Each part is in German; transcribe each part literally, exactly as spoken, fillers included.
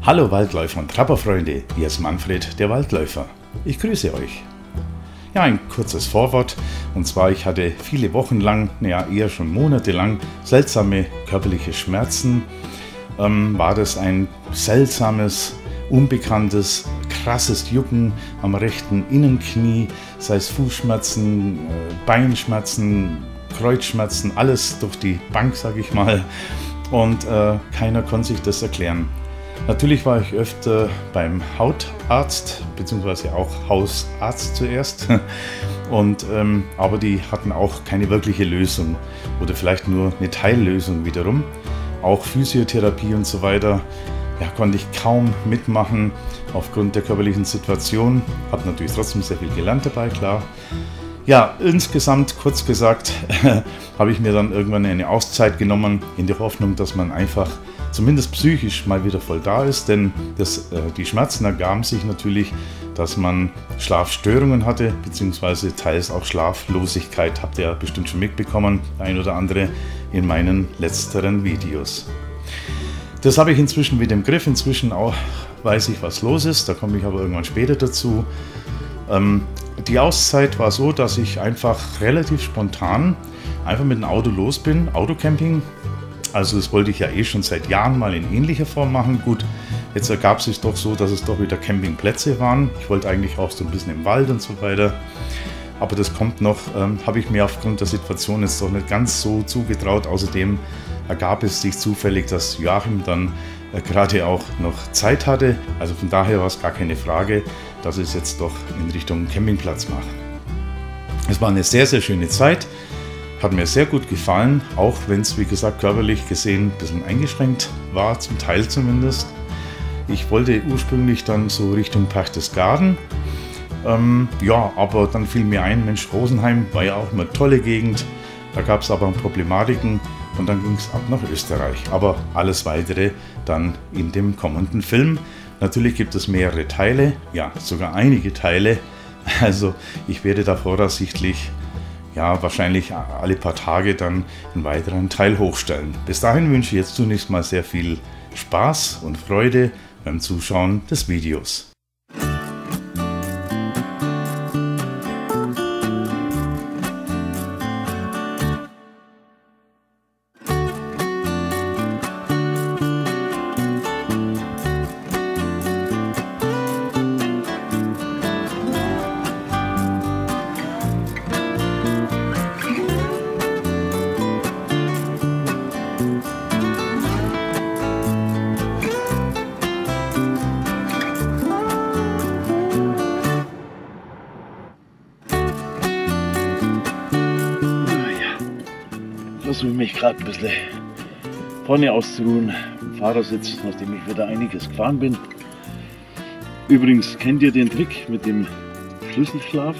Hallo Waldläufer und Trapperfreunde, hier ist Manfred, der Waldläufer. Ich grüße euch. Ja, ein kurzes Vorwort, und zwar ich hatte viele Wochen lang, naja eher schon monatelang, seltsame körperliche Schmerzen. Ähm, war das ein seltsames, unbekanntes, krasses Jucken am rechten Innenknie, sei es Fußschmerzen, Beinschmerzen, Kreuzschmerzen, alles durch die Bank, sage ich mal. Und äh, keiner konnte sich das erklären. Natürlich war ich öfter beim Hautarzt, beziehungsweise auch Hausarzt zuerst, und, ähm, aber die hatten auch keine wirkliche Lösung oder vielleicht nur eine Teillösung wiederum. Auch Physiotherapie und so weiter, ja, konnte ich kaum mitmachen aufgrund der körperlichen Situation. Habe natürlich trotzdem sehr viel gelernt dabei, klar. Ja, insgesamt, kurz gesagt, habe ich mir dann irgendwann eine Auszeit genommen, in der Hoffnung, dass man einfach zumindest psychisch mal wieder voll da ist, denn das, äh, die Schmerzen ergaben sich natürlich, dass man Schlafstörungen hatte, beziehungsweise teils auch Schlaflosigkeit, habt ihr ja bestimmt schon mitbekommen, ein oder andere in meinen letzteren Videos. Das habe ich inzwischen wieder im Griff, inzwischen auch weiß ich, was los ist, da komme ich aber irgendwann später dazu. Ähm, die Auszeit war so, dass ich einfach relativ spontan einfach mit dem Auto los bin, Autocamping. Also das wollte ich ja eh schon seit Jahren mal in ähnlicher Form machen. Gut, jetzt ergab es sich doch so, dass es doch wieder Campingplätze waren. Ich wollte eigentlich auch so ein bisschen im Wald und so weiter. Aber das kommt noch, ähm, habe ich mir aufgrund der Situation jetzt doch nicht ganz so zugetraut. Außerdem ergab es sich zufällig, dass Joachim dann äh, gerade auch noch Zeit hatte. Also von daher war es gar keine Frage, dass ich es jetzt doch in Richtung Campingplatz mache. Es war eine sehr, sehr schöne Zeit. Hat mir sehr gut gefallen, auch wenn es, wie gesagt, körperlich gesehen ein bisschen eingeschränkt war, zum Teil zumindest. Ich wollte ursprünglich dann so Richtung Berchtesgaden. Ähm, ja, aber dann fiel mir ein, Mensch, Rosenheim war ja auch eine tolle Gegend. Da gab es aber Problematiken und dann ging es ab nach Österreich. Aber alles Weitere dann in dem kommenden Film. Natürlich gibt es mehrere Teile, ja, sogar einige Teile. Also ich werde da voraussichtlich ja, wahrscheinlich alle paar Tage dann einen weiteren Teil hochstellen. Bis dahin wünsche ich jetzt zunächst mal sehr viel Spaß und Freude beim Zuschauen des Videos. Versuche mich gerade ein bisschen vorne auszuruhen im Fahrersitz, nachdem ich wieder einiges gefahren bin. Übrigens, kennt ihr den Trick mit dem Schlüsselschlaf?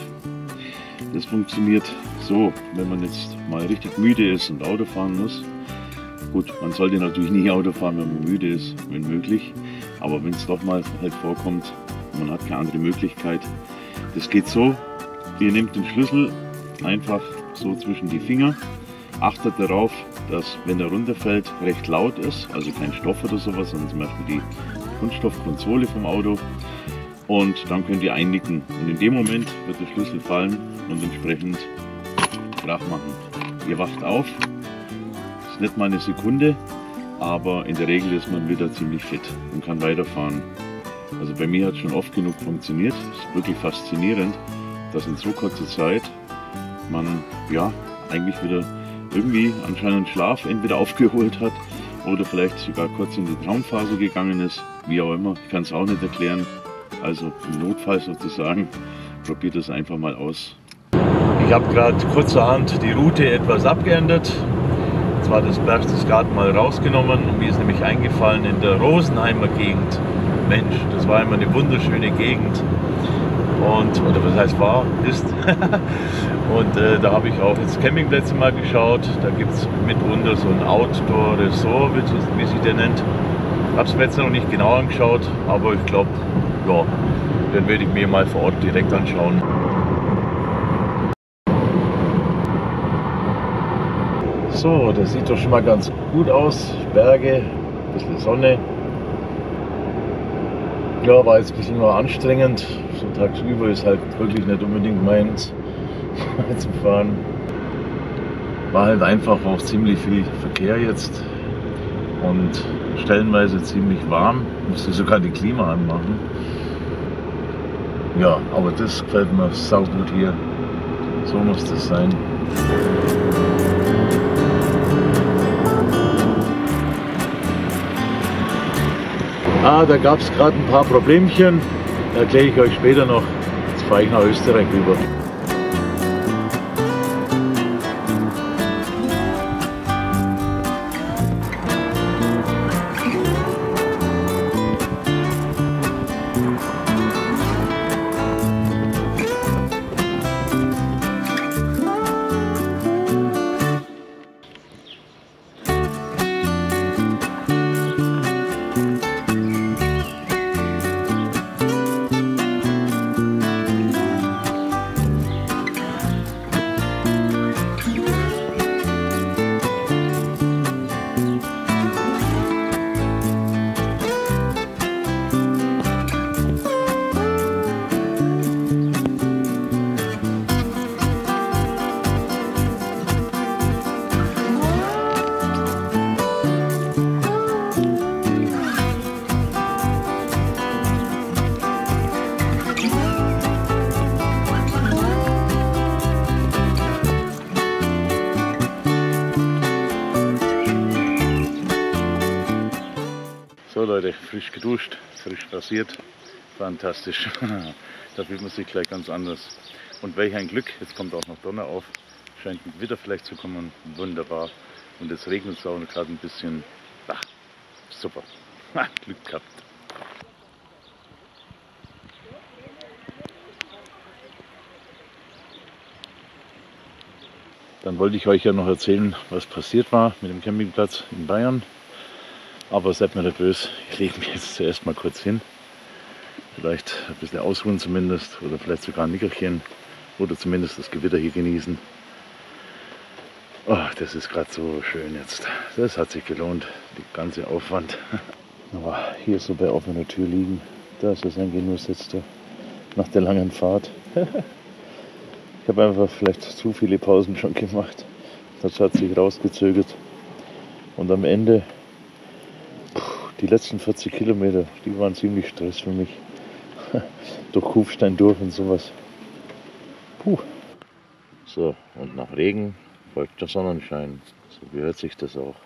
Das funktioniert so, wenn man jetzt mal richtig müde ist und Auto fahren muss. Gut, man sollte natürlich nicht Auto fahren, wenn man müde ist, wenn möglich. Aber wenn es doch mal halt vorkommt, man hat keine andere Möglichkeit. Das geht so, ihr nehmt den Schlüssel einfach so zwischen die Finger. Achtet darauf, dass, wenn er runterfällt, recht laut ist, also kein Stoff oder sowas, sondern zum Beispiel die Kunststoffkonsole vom Auto. Und dann könnt ihr einnicken. Und in dem Moment wird der Schlüssel fallen und entsprechend Krach machen. Ihr wacht auf, ist nicht mal eine Sekunde, aber in der Regel ist man wieder ziemlich fit und kann weiterfahren. Also bei mir hat es schon oft genug funktioniert. Es ist wirklich faszinierend, dass in so kurzer Zeit man ja eigentlich wieder irgendwie anscheinend Schlaf entweder aufgeholt hat oder vielleicht sogar kurz in die Traumphase gegangen ist, wie auch immer, ich kann es auch nicht erklären. Also im Notfall sozusagen, probiert es einfach mal aus. Ich habe gerade kurzerhand die Route etwas abgeändert, zwar das Berchtesgaden mal rausgenommen und mir ist nämlich eingefallen in der Rosenheimer Gegend. Mensch, das war immer eine wunderschöne Gegend. Und, oder was heißt war, ist. Und äh, da habe ich auch jetzt Campingplätze mal geschaut. Da gibt es mitunter so ein Outdoor-Resort, wie, wie sich der nennt. Ich habe es mir jetzt noch nicht genau angeschaut, aber ich glaube, ja, den werde ich mir mal vor Ort direkt anschauen. So, das sieht doch schon mal ganz gut aus. Berge, ein bisschen Sonne. Ja, war jetzt ein bisschen nur anstrengend. So tagsüber ist halt wirklich nicht unbedingt meins zu fahren. War halt einfach auch ziemlich viel Verkehr jetzt und stellenweise ziemlich warm. Musste sogar die Klima anmachen. Ja, aber das gefällt mir saugut hier. So muss das sein. Ah, da gab es gerade ein paar Problemchen. Da erkläre ich euch später noch. Jetzt fahre ich nach Österreich rüber. So Leute, frisch geduscht, frisch rasiert, fantastisch. Da fühlt man sich gleich ganz anders. Und welch ein Glück, jetzt kommt auch noch Donner auf, scheint ein Gewitter vielleicht zu kommen, wunderbar. Und es regnet auch gerade ein bisschen, ach, super, Glück gehabt. Dann wollte ich euch ja noch erzählen, was passiert war mit dem Campingplatz in Bayern. Aber seid mir nicht böse, ich lege mich jetzt zuerst mal kurz hin. Vielleicht ein bisschen ausruhen zumindest oder vielleicht sogar ein Nickerchen oder zumindest das Gewitter hier genießen. Oh, das ist gerade so schön jetzt. Das hat sich gelohnt, die ganze Aufwand. Aber hier so bei offener Tür liegen, das ist ein Genuss jetzt nach der langen Fahrt. Ich habe einfach vielleicht zu viele Pausen schon gemacht. Das hat sich rausgezögert. Und am Ende, die letzten vierzig Kilometer, die waren ziemlich Stress für mich. Durch Kufstein durch und sowas. Puh. So, und nach Regen folgt der Sonnenschein. So gehört sich das auch.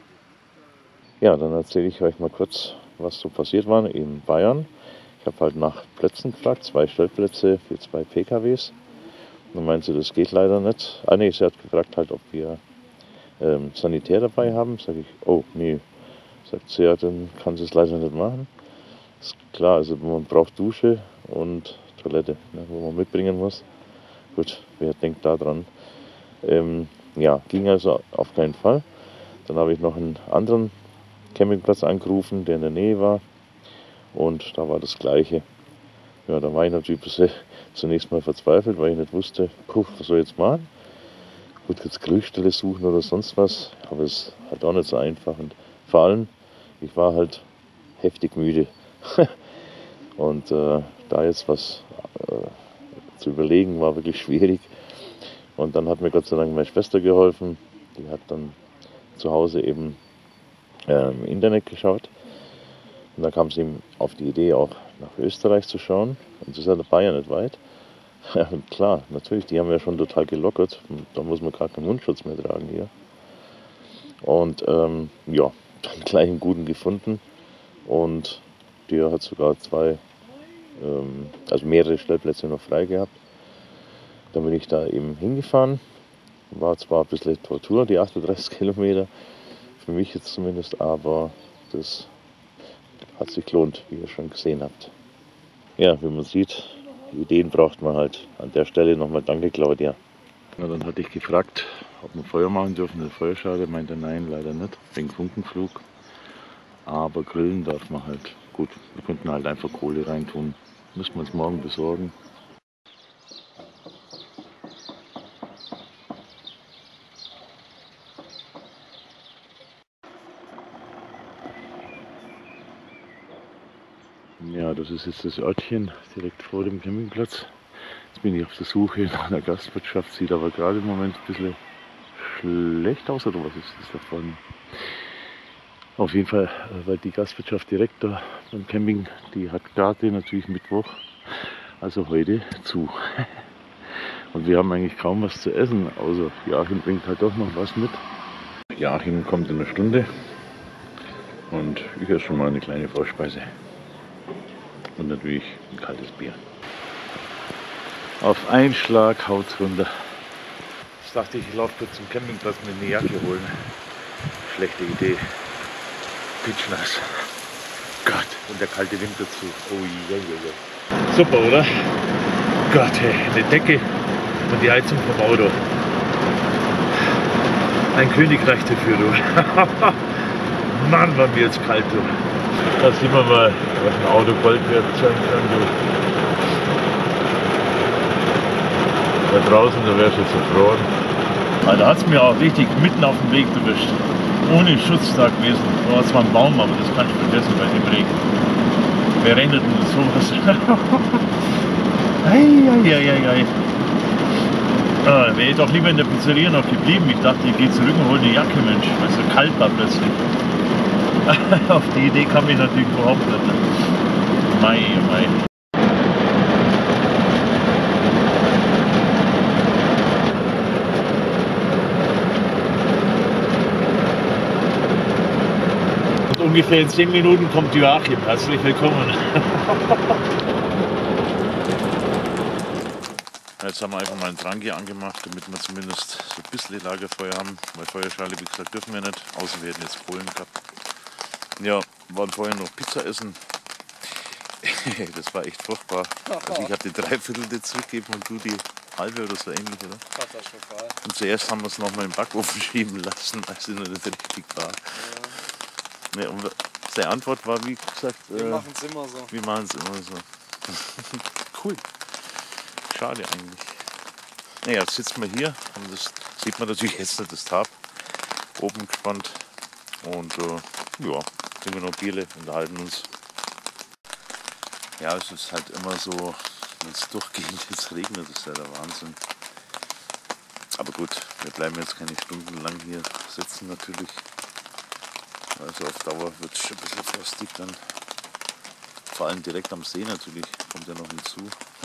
Ja, dann erzähle ich euch mal kurz, was so passiert war in Bayern. Ich habe halt nach Plätzen gefragt, zwei Stellplätze für zwei P K Ws. Dann meinte sie, das geht leider nicht. Ah nee, sie hat gefragt halt, ob wir ähm, Sanitär dabei haben. Sag ich, oh nee. Sagt sie, ja, dann kann sie es leider nicht machen. Ist klar, also man braucht Dusche und Toilette, ne, wo man mitbringen muss. Gut, wer denkt da dran? Ähm, ja, ging also auf keinen Fall. Dann habe ich noch einen anderen Campingplatz angerufen, der in der Nähe war. Und da war das Gleiche. Ja, da war ich natürlich bisschen, zunächst mal verzweifelt, weil ich nicht wusste, puh, was soll ich jetzt machen? Gut, jetzt Grillstelle suchen oder sonst was, aber es ist halt auch nicht so einfach. Und vor allem, ich war halt heftig müde. Und äh, da jetzt was äh, zu überlegen, war wirklich schwierig. Und dann hat mir Gott sei Dank meine Schwester geholfen. Die hat dann zu Hause eben äh, im Internet geschaut. Und dann kam sie eben auf die Idee, auch nach Österreich zu schauen. Und das ist ja dabei ja nicht weit. Ja, und klar, natürlich, die haben ja schon total gelockert. Da muss man gar keinen Mundschutz mehr tragen hier. Und ähm, ja, dann gleich einen guten gefunden. Und der hat sogar zwei, ähm, also mehrere Stellplätze noch frei gehabt. Dann bin ich da eben hingefahren. War zwar ein bisschen Tortur, die achtunddreißig Kilometer. Für mich jetzt zumindest, aber das hat sich gelohnt, wie ihr schon gesehen habt. Ja, wie man sieht, Ideen braucht man halt. An der Stelle nochmal danke, Claudia. Ja, dann hatte ich gefragt, ob wir Feuer machen dürfen. Der Feuerschale meinte nein, leider nicht, wegen Funkenflug. Aber grillen darf man halt. Gut, wir könnten halt einfach Kohle reintun. Müssen wir uns morgen besorgen. Ja, das ist jetzt das Örtchen direkt vor dem Campingplatz. Jetzt bin ich auf der Suche nach einer Gastwirtschaft, sieht aber gerade im Moment ein bisschen schlecht aus, oder was ist das da vorne? Auf jeden Fall, weil die Gastwirtschaft direkt da beim Camping, die hat gerade natürlich Mittwoch, also heute, zu. Und wir haben eigentlich kaum was zu essen, außer Joachim bringt halt doch noch was mit. Joachim kommt in einer Stunde und ich esse schon mal eine kleine Vorspeise. Und natürlich ein kaltes Bier. Auf einen Schlag haut's runter. Ich dachte, ich laufe kurz zum Campingplatz mit eine Jacke holen. Schlechte Idee. Pitschnass. Gott, und der kalte Wind dazu. Oh je, je, je. Super, oder? Gott, hey, eine Decke und die Heizung vom Auto. Ein Königreich dafür, du. Mann, war mir jetzt kalt, du. Da sieht man mal, was ein Auto Gold wert sein kann, du. Da draußen, da wärst du jetzt erfroren. Also da hat es mir auch richtig mitten auf dem Weg erwischt. Ohne Schutztag gewesen. Da war zwar ein Baum, aber das kannst du vergessen bei dem Regen. Wer rennt denn sowas? Eieieiei. Ah, wäre ich doch lieber in der Pizzeria noch geblieben. Ich dachte, ich gehe zurück und hole eine Jacke, Mensch, weil es so kalt war plötzlich. Auf die Idee kam ich natürlich überhaupt nicht. Mei, mei. Und ungefähr in zehn Minuten kommt Joachim. Herzlich willkommen. Jetzt haben wir einfach mal einen Drang hier angemacht, damit wir zumindest so ein bisschen Lagerfeuer haben. Weil Feuerschale, wie gesagt, dürfen wir nicht. Außer wir hätten jetzt Kohlen gehabt. Ja, waren vorher noch Pizza essen. Das war echt furchtbar. Also ich habe die Dreiviertel zurückgegeben und du die halbe oder so ähnlich, oder? Katastrophal. Und zuerst haben wir es nochmal im Backofen schieben lassen, als es noch nicht richtig war. Ja. Ja, und seine Antwort war, wie gesagt, Wir äh, machen es immer so. wir machen es immer so. Cool. Schade eigentlich. Naja, jetzt sitzen wir hier und das sieht man natürlich jetzt nicht, das Tarp oben gespannt. Und äh, ja, trinken wir noch Bierle, unterhalten uns. Ja, es ist halt immer so, wenn es durchgehend jetzt regnet, ist ja der Wahnsinn. Aber gut, wir bleiben jetzt keine Stunden lang hier sitzen natürlich. Also auf Dauer wird es schon ein bisschen frostig dann. Vor allem direkt am See natürlich, kommt ja noch hinzu.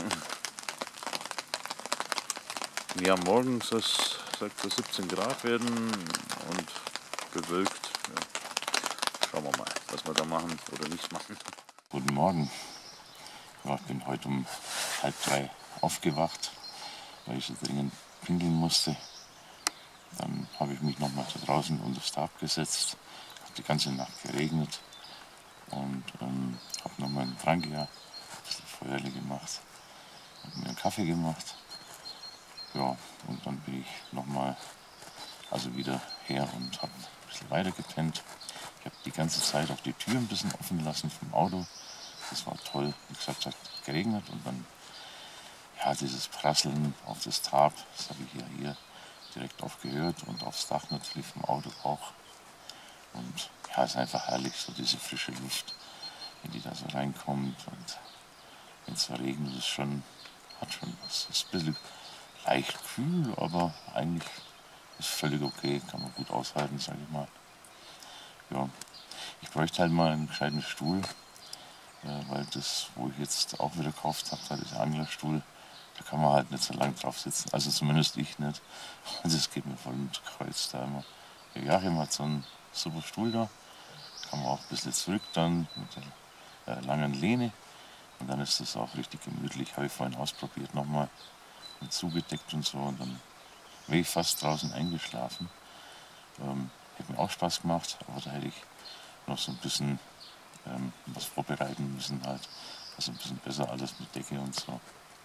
Ja, morgen soll es, sagt er, siebzehn Grad werden und bewölkt. Ja. Schauen wir mal, was wir da machen oder nicht machen. Guten Morgen. Ja, ich bin heute um halb drei aufgewacht, weil ich so dringend pinkeln musste. Dann habe ich mich nochmal zu draußen unter das Tarp gesetzt. Hat die ganze Nacht geregnet und ähm, habe nochmal einen Frankia, ein bisschen Feuerle gemacht, habe mir einen Kaffee gemacht. Ja, und dann bin ich nochmal also wieder her und habe ein bisschen weiter gepennt. Ich habe die ganze Zeit auch die Tür ein bisschen offen lassen vom Auto. Das war toll. Wie gesagt, es hat geregnet und dann ja, dieses Prasseln auf das Tarp, das habe ich ja hier direkt aufgehört und aufs Dach natürlich vom Auto auch. Und ja, es ist einfach herrlich, so diese frische Luft, wenn die da so reinkommt. Und wenn es regnet, ist schon, hat schon was. Es ist ein bisschen leicht kühl, aber eigentlich ist völlig okay, kann man gut aushalten, sage ich mal. Ja, ich bräuchte halt mal einen gescheiten Stuhl, äh, weil das, wo ich jetzt auch wieder gekauft habe, da dieser Anglerstuhl, da kann man halt nicht so lang drauf sitzen, also zumindest ich nicht. Das geht mir voll ins Kreuz da immer. Der Joachim hat so einen super Stuhl da, kann man auch ein bisschen zurück dann mit der äh, langen Lehne und dann ist das auch richtig gemütlich, habe ich vorhin ausprobiert nochmal. Zugedeckt und so und dann wäre ich fast draußen eingeschlafen. Ähm, hätte mir auch Spaß gemacht, aber da hätte ich noch so ein bisschen ähm, was vorbereiten müssen halt. Also ein bisschen besser alles mit Decke und so.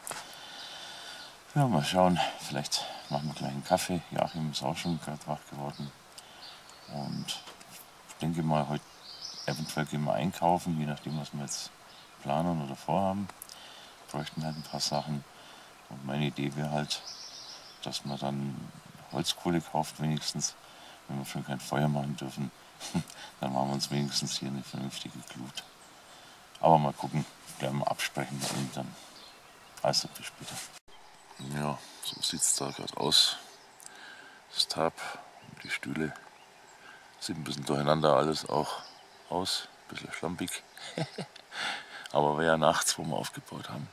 Ja, mal schauen, vielleicht machen wir gleich einen Kaffee. Joachim ist auch schon gerade wach geworden. Und ich denke mal, heute eventuell gehen wir einkaufen, je nachdem was wir jetzt planen oder vorhaben. Wir bräuchten halt ein paar Sachen. Und meine Idee wäre halt, dass man dann Holzkohle kauft wenigstens, wenn wir schon kein Feuer machen dürfen, dann machen wir uns wenigstens hier eine vernünftige Glut. Aber mal gucken, werden wir absprechen und dann alles bis später. Ja, so sieht es da gerade aus. Das Tab, die Stühle, sieht ein bisschen durcheinander alles auch aus, ein bisschen schlampig. Aber war ja nachts, wo wir aufgebaut haben.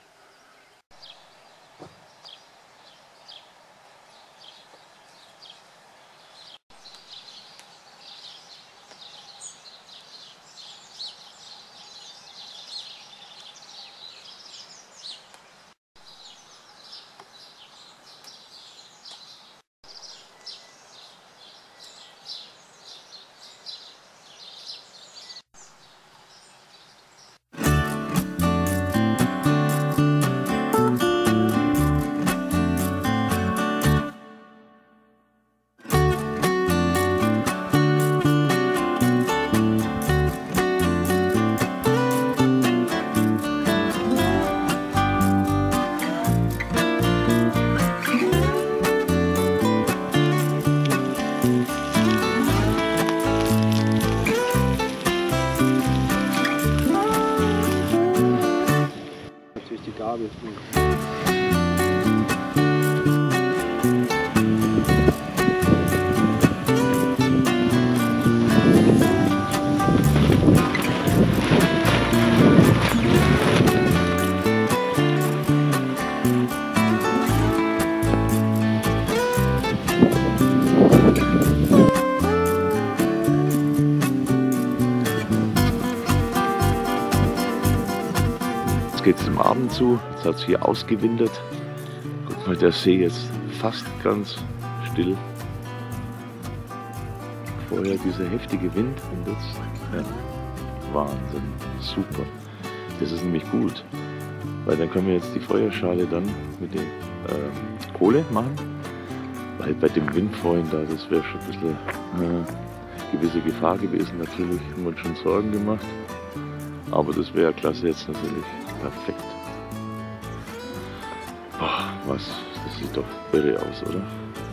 Gabel. Geht es dem Abend zu, jetzt hat es hier ausgewintert. Guck mal, der See jetzt fast ganz still. Vorher dieser heftige Wind und jetzt, ja, Wahnsinn, super. Das ist nämlich gut, weil dann können wir jetzt die Feuerschale dann mit der ähm, Kohle machen. Weil bei dem Wind vorhin da, das wäre schon ein bisschen äh, gewisse Gefahr gewesen. Natürlich haben wir uns schon Sorgen gemacht, aber das wäre klasse jetzt natürlich. Perfekt. Boah, was, das sieht doch irre aus, oder?